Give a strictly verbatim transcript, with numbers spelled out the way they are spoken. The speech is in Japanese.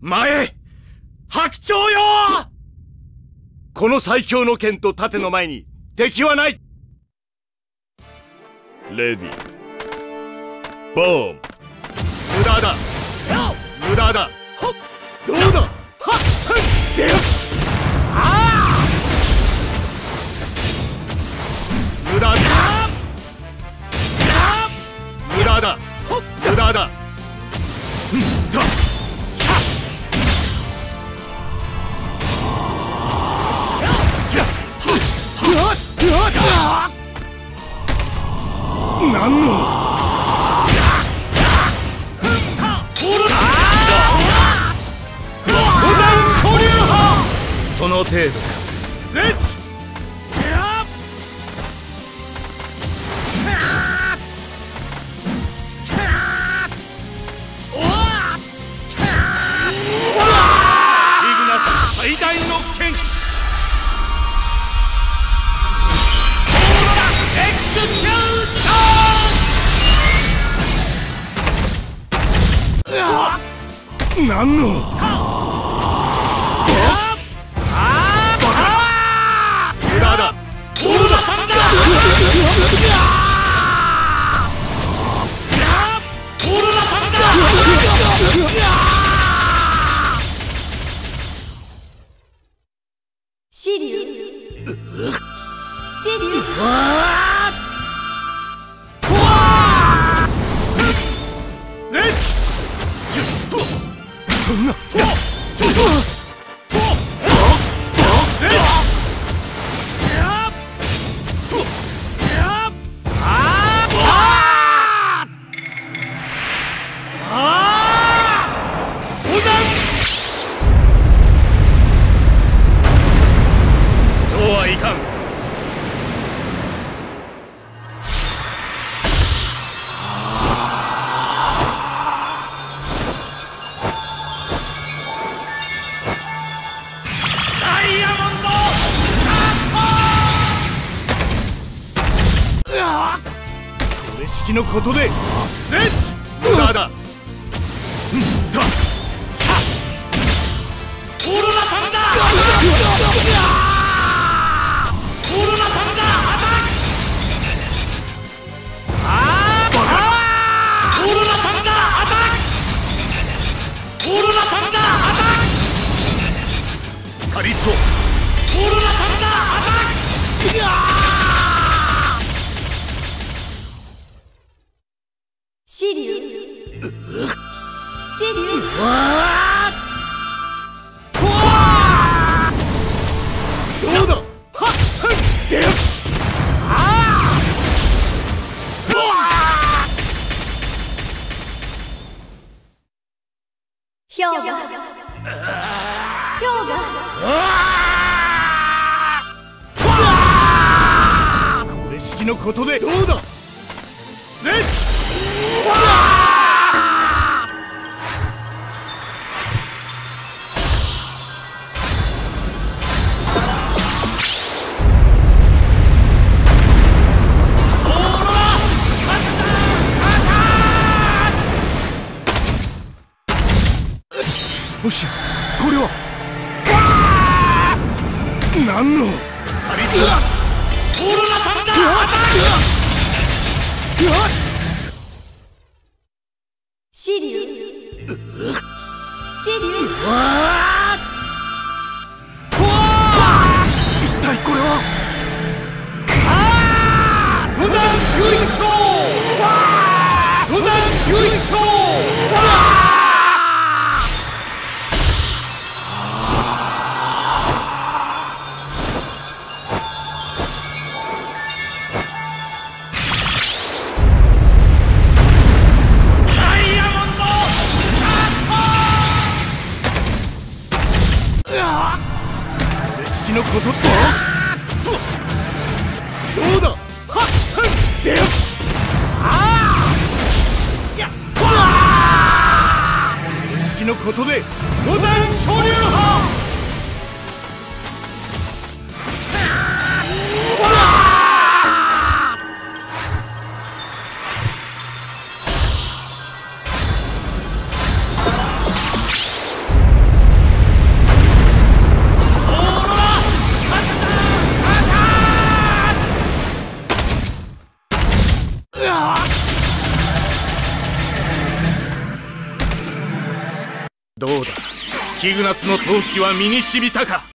前白鳥よ。この最強の剣と盾の前に敵はない。レディーボーン。無駄だ無駄だ。どうだ。はっ出よ。ああ無駄だ無駄だ無駄だ。うんだ何のその程度か。レッツイグナス最大の剣。エクスキューション。何の無駄だ。オールだサンダー。オールだサンダー。 シリュウシリュウレッツそんなちょっと式のことでレッツ無駄だ。うんださオーロラサンダー。オーロラサンダーアタック。ああオーロラサンダーアタック。オーロラサンダーアタック。カリッツォオーロラサンダーアタック。 シリュウシリュウどうだ。はっ出よ。ああ氷河氷河これ式のことでどうだ。レッツもしやこれは何のカリスマオーロラサンダーアタック。 シリュウシリュウ一体これはロダン優勝ロダン優勝。のこととどうだ。はっ出よ。ああやっ式のことでロダン昇竜派。 どうだ、キグナスの闘気は身に染みたか。